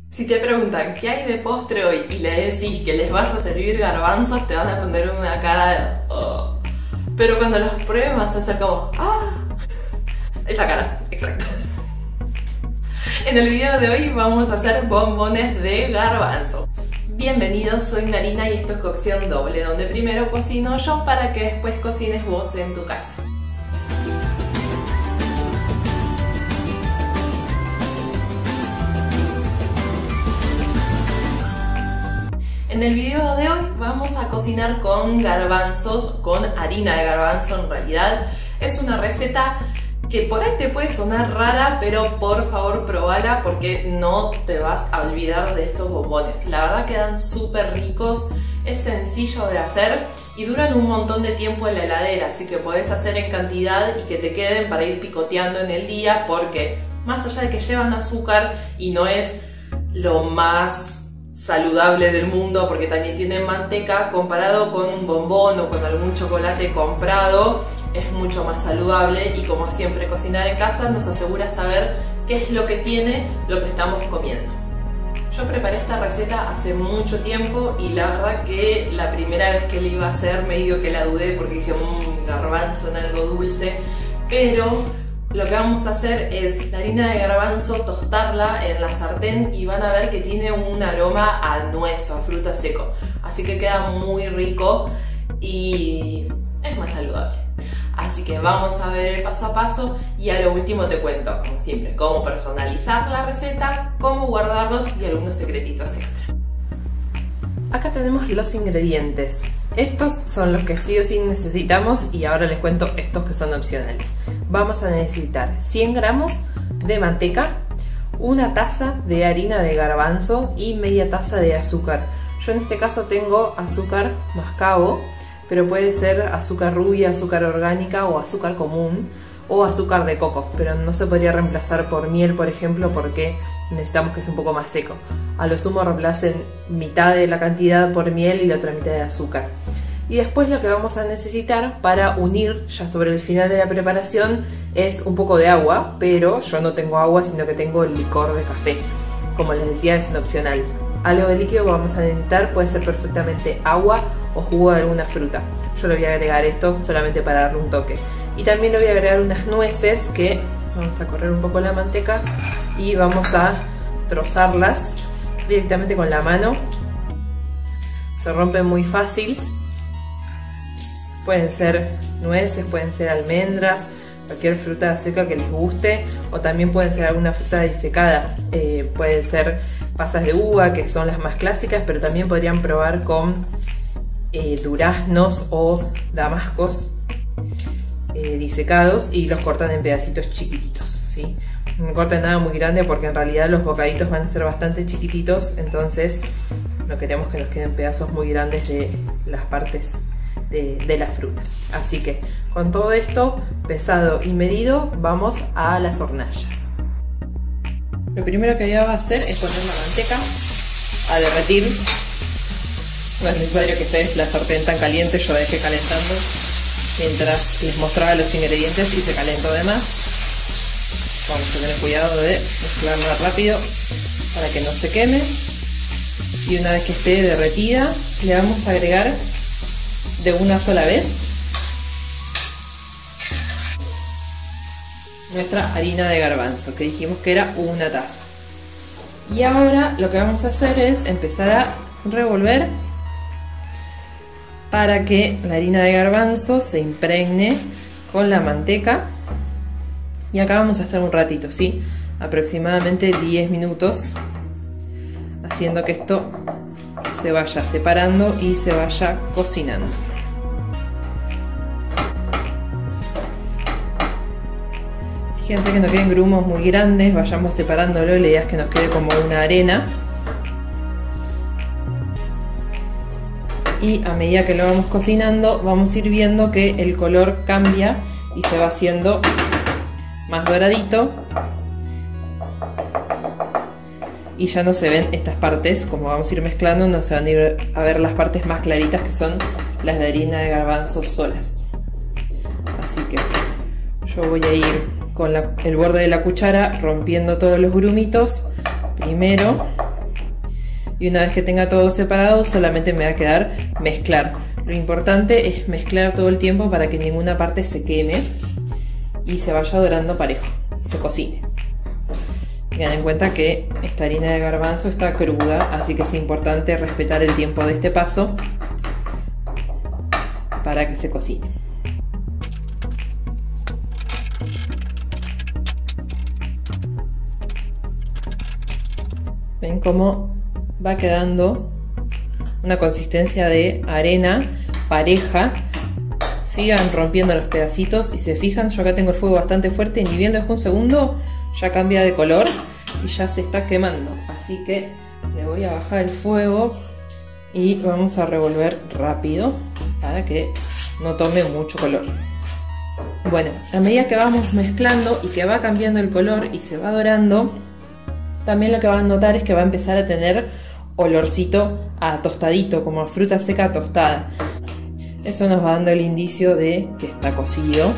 Si te preguntan qué hay de postre hoy y le decís que les vas a servir garbanzos, te van a poner una cara de oh. Pero cuando los prueben vas a hacer como ¡ah! Esa cara, exacto. En el video de hoy vamos a hacer bombones de garbanzo. Bienvenidos, soy Marina y esto es Cocción Doble, donde primero cocino yo para que después cocines vos en tu casa. En el video de hoy vamos a cocinar con garbanzos, con harina de garbanzo en realidad. Es una receta que por ahí te puede sonar rara, pero por favor probala porque no te vas a olvidar de estos bombones. La verdad quedan súper ricos, es sencillo de hacer y duran un montón de tiempo en la heladera, así que podés hacer en cantidad y que te queden para ir picoteando en el día, porque más allá de que llevan azúcar y no es lo más saludable del mundo porque también tienen manteca, comparado con un bombón o con algún chocolate comprado es mucho más saludable, y como siempre cocinar en casa nos asegura saber qué es lo que tiene lo que estamos comiendo. Yo preparé esta receta hace mucho tiempo y la verdad que la primera vez que la iba a hacer medio que la dudé porque dije garbanzo en algo dulce, pero lo que vamos a hacer es la harina de garbanzo, tostarla en la sartén y van a ver que tiene un aroma a nuez o a fruto seco. Así que queda muy rico y es más saludable. Así que vamos a ver el paso a paso y a lo último te cuento, como siempre, cómo personalizar la receta, cómo guardarlos y algunos secretitos extra. Acá tenemos los ingredientes. Estos son los que sí o sí necesitamos y ahora les cuento estos que son opcionales. Vamos a necesitar 100 gramos de manteca, una taza de harina de garbanzo y media taza de azúcar. Yo en este caso tengo azúcar mascabo, pero puede ser azúcar rubia, azúcar orgánica o azúcar común o azúcar de coco, pero no se podría reemplazar por miel, por ejemplo, porque necesitamos que sea un poco más seco. A lo sumo reemplacen mitad de la cantidad por miel y la otra mitad de azúcar. Y después lo que vamos a necesitar para unir ya sobre el final de la preparación es un poco de agua, pero yo no tengo agua sino que tengo licor de café. Como les decía, es un opcional. Algo de líquido que vamos a necesitar puede ser perfectamente agua o jugo de alguna fruta. Yo le voy a agregar esto solamente para darle un toque. Y también le voy a agregar unas nueces que vamos a correr un poco la manteca y vamos a trozarlas directamente con la mano. Se rompen muy fácil. Pueden ser nueces, pueden ser almendras, cualquier fruta seca que les guste, o también pueden ser alguna fruta disecada. Pueden ser pasas de uva, que son las más clásicas, pero también podrían probar con duraznos o damascos disecados y los cortan en pedacitos chiquititos, ¿sí? No corten nada muy grande porque en realidad los bocaditos van a ser bastante chiquititos, entonces no queremos que nos queden pedazos muy grandes de las partes de la fruta. Así que con todo esto pesado y medido vamos a las hornallas. Lo primero que voy a hacer es poner la manteca a derretir. No es necesario que esté la sartén tan caliente, yo la dejé calentando mientras les mostraba los ingredientes y se calentó de más. Vamos a tener cuidado de mezclarla rápido para que no se queme. Y una vez que esté derretida, le vamos a agregar de una sola vez nuestra harina de garbanzo, que dijimos que era una taza. Y ahora lo que vamos a hacer es empezar a revolver para que la harina de garbanzo se impregne con la manteca. Y acá vamos a estar un ratito, ¿sí? Aproximadamente 10 minutos, haciendo que esto se vaya separando y se vaya cocinando. Fíjense que no queden grumos muy grandes, vayamos separándolo, la idea es que nos quede como una arena. Y a medida que lo vamos cocinando, vamos a ir viendo que el color cambia y se va haciendo más doradito. Y ya no se ven estas partes, como vamos a ir mezclando, no se van a ir a ver las partes más claritas que son las de harina de garbanzo solas. Así que yo voy a ir con el borde de la cuchara rompiendo todos los grumitos primero Y una vez que tenga todo separado, solamente me va a quedar mezclar. Lo importante es mezclar todo el tiempo para que ninguna parte se queme y se vaya dorando parejo, se cocine. Tengan en cuenta que esta harina de garbanzo está cruda, así que es importante respetar el tiempo de este paso para que se cocine. Ven cómo va quedando una consistencia de arena pareja. Sigan rompiendo los pedacitos y se fijan, yo acá tengo el fuego bastante fuerte y ni bien lo dejo un segundo ya cambia de color y ya se está quemando, así que le voy a bajar el fuego y vamos a revolver rápido para que no tome mucho color. Bueno, a medida que vamos mezclando y que va cambiando el color y se va dorando, también lo que van a notar es que va a empezar a tener olorcito a tostadito, como a fruta seca tostada. Eso nos va dando el indicio de que está cocido.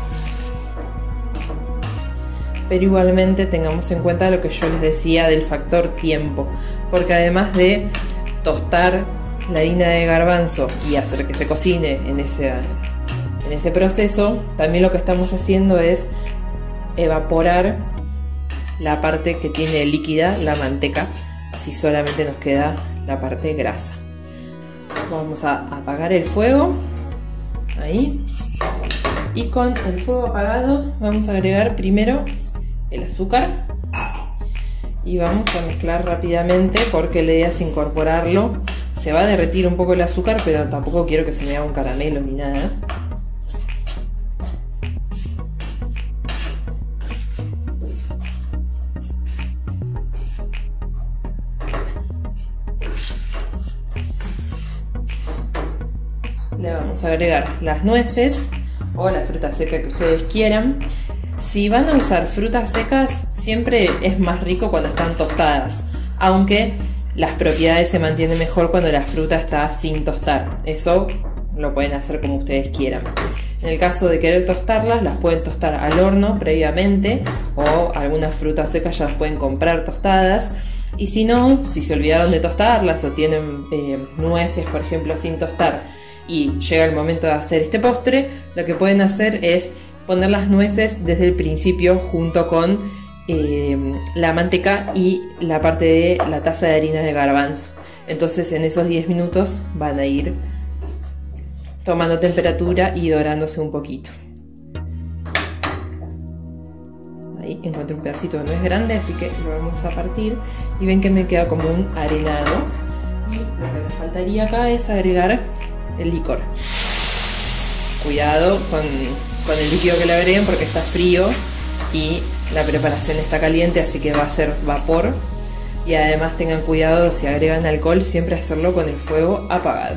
Pero igualmente tengamos en cuenta lo que yo les decía del factor tiempo, porque además de tostar la harina de garbanzo y hacer que se cocine en ese proceso, también lo que estamos haciendo es evaporar la parte que tiene líquida, la manteca, así solamente nos queda la parte grasa. Vamos a apagar el fuego, ahí, y con el fuego apagado vamos a agregar primero el azúcar y vamos a mezclar rápidamente porque la idea es incorporarlo. Se va a derretir un poco el azúcar, pero tampoco quiero que se me haga un caramelo ni nada. Le vamos a agregar las nueces o la fruta seca que ustedes quieran. Si van a usar frutas secas, siempre es más rico cuando están tostadas, aunque las propiedades se mantienen mejor cuando la fruta está sin tostar. Eso lo pueden hacer como ustedes quieran. En el caso de querer tostarlas, las pueden tostar al horno previamente, o algunas frutas secas ya las pueden comprar tostadas. Y si no, si se olvidaron de tostarlas o tienen nueces, por ejemplo, sin tostar, y llega el momento de hacer este postre, lo que pueden hacer es poner las nueces desde el principio junto con la manteca y la parte de la taza de harina de garbanzo. Entonces en esos 10 minutos van a ir tomando temperatura y dorándose un poquito. Ahí encontré un pedacito de nuez grande, así que lo vamos a partir y ven que me queda como un arenado. Y lo que me faltaría acá es agregar el licor. Cuidado con el líquido que le agreguen porque está frío y la preparación está caliente, así que va a ser vapor. Y además tengan cuidado, si agregan alcohol, siempre hacerlo con el fuego apagado.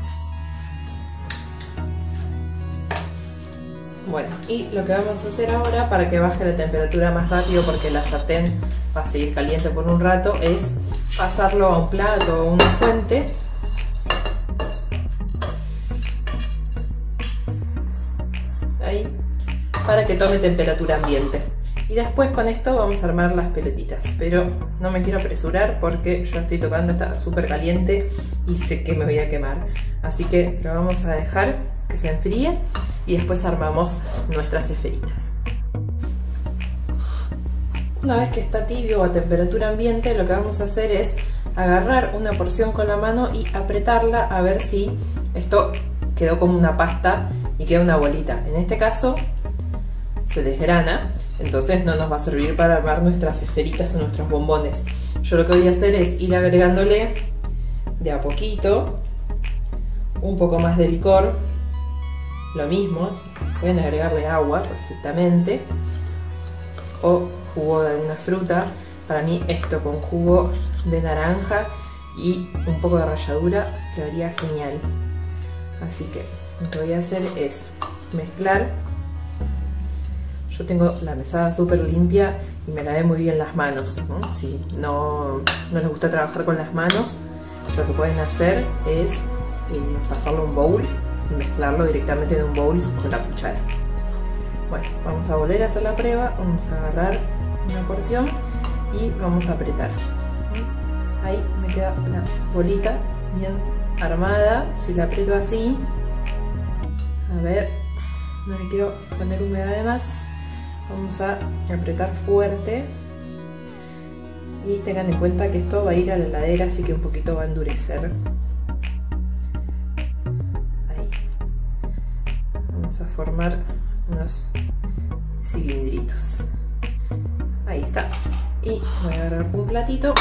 Bueno, y lo que vamos a hacer ahora para que baje la temperatura más rápido, porque la sartén va a seguir caliente por un rato, es pasarlo a un plato o una fuente. Ahí, para que tome temperatura ambiente. Y después con esto vamos a armar las pelotitas, pero no me quiero apresurar porque yo estoy tocando, está súper caliente y sé que me voy a quemar. Así que lo vamos a dejar que se enfríe y después armamos nuestras esferitas. Una vez que está tibio o a temperatura ambiente, lo que vamos a hacer es agarrar una porción con la mano y apretarla a ver si esto quedó como una pasta y queda una bolita. En este caso se desgrana, entonces no nos va a servir para armar nuestras esferitas o nuestros bombones. Yo lo que voy a hacer es ir agregándole de a poquito un poco más de licor. Lo mismo, pueden agregarle agua perfectamente o jugo de alguna fruta. Para mí esto con jugo de naranja y un poco de ralladura quedaría genial. Así que lo que voy a hacer es mezclar. Yo tengo la mesada súper limpia y me lavé muy bien las manos, ¿no? Si no les gusta trabajar con las manos, lo que pueden hacer es pasarlo a un bowl y mezclarlo directamente en un bowl con la cuchara. Bueno, vamos a volver a hacer la prueba. Vamos a agarrar una porción y vamos a apretar. Ahí me queda la bolita bien armada. Si la aprieto así, a ver, no le quiero poner humedad de más. Vamos a apretar fuerte. Y tengan en cuenta que esto va a ir a la heladera, así que un poquito va a endurecer. Ahí. Vamos a formar unos cilindritos. Ahí está. Y voy a agarrar un platito.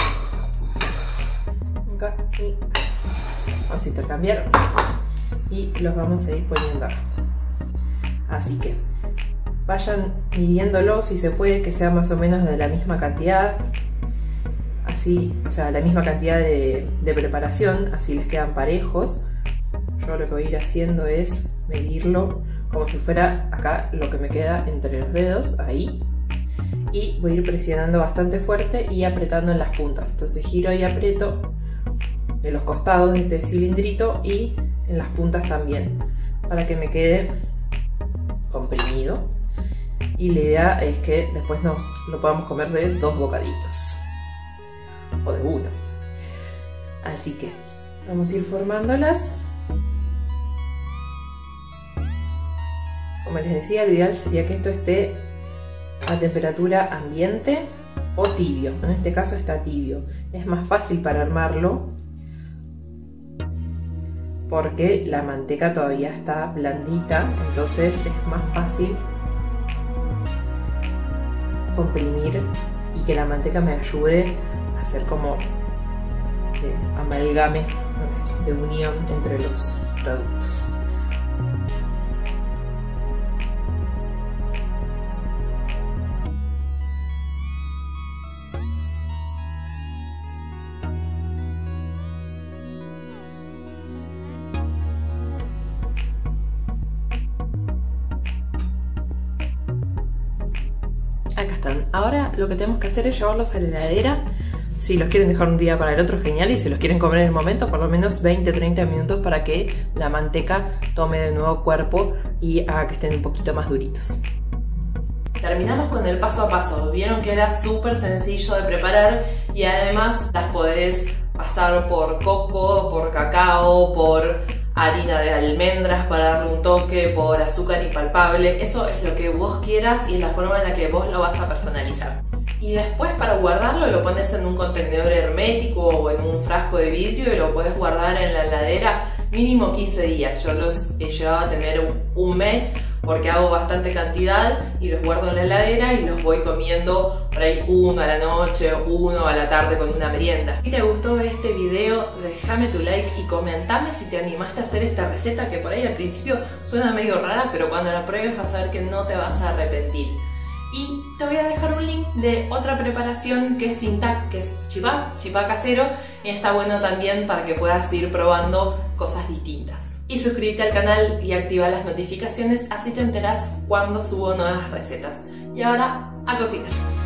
Acá y vamos a intercambiar. Y los vamos a ir poniendo acá. Así que vayan midiéndolo, si se puede que sea más o menos de la misma cantidad. Así, o sea, la misma cantidad de preparación, así les quedan parejos. Yo lo que voy a ir haciendo es medirlo como si fuera acá lo que me queda entre los dedos, ahí. Y voy a ir presionando bastante fuerte y apretando en las puntas. Entonces giro y aprieto de los costados de este cilindrito y en las puntas también, para que me quede comprimido. Y la idea es que después nos lo podamos comer de 2 bocaditos. O de 1. Así que vamos a ir formándolas. Como les decía, lo ideal sería que esto esté a temperatura ambiente o tibio. En este caso está tibio. Es más fácil para armarlo porque la manteca todavía está blandita, entonces es más fácil comprimir y que la manteca me ayude a hacer como amalgame de unión entre los productos. Acá están. Ahora lo que tenemos que hacer es llevarlos a la heladera. Si los quieren dejar un día para el otro, genial. Y si los quieren comer en el momento, por lo menos 20-30 minutos para que la manteca tome de nuevo cuerpo y haga que estén un poquito más duritos. Terminamos con el paso a paso. Vieron que era súper sencillo de preparar y además las podés pasar por coco, por cacao, por harina de almendras para darle un toque, por azúcar impalpable. Eso es lo que vos quieras y es la forma en la que vos lo vas a personalizar. Y después, para guardarlo, lo pones en un contenedor hermético o en un frasco de vidrio y lo podés guardar en la heladera mínimo 15 días. Yo los he llevado a tener un mes porque hago bastante cantidad y los guardo en la heladera y los voy comiendo por ahí 1 a la noche, 1 a la tarde con una merienda. Si te gustó este video, déjame tu like y comentame si te animaste a hacer esta receta, que por ahí al principio suena medio rara, pero cuando la pruebes vas a ver que no te vas a arrepentir. Y te voy a dejar un link de otra preparación que es sin tac, que es chipá casero, y está bueno también para que puedas ir probando cosas distintas. Y suscríbete al canal y activa las notificaciones, así te enterás cuando subo nuevas recetas. Y ahora, a cocinar.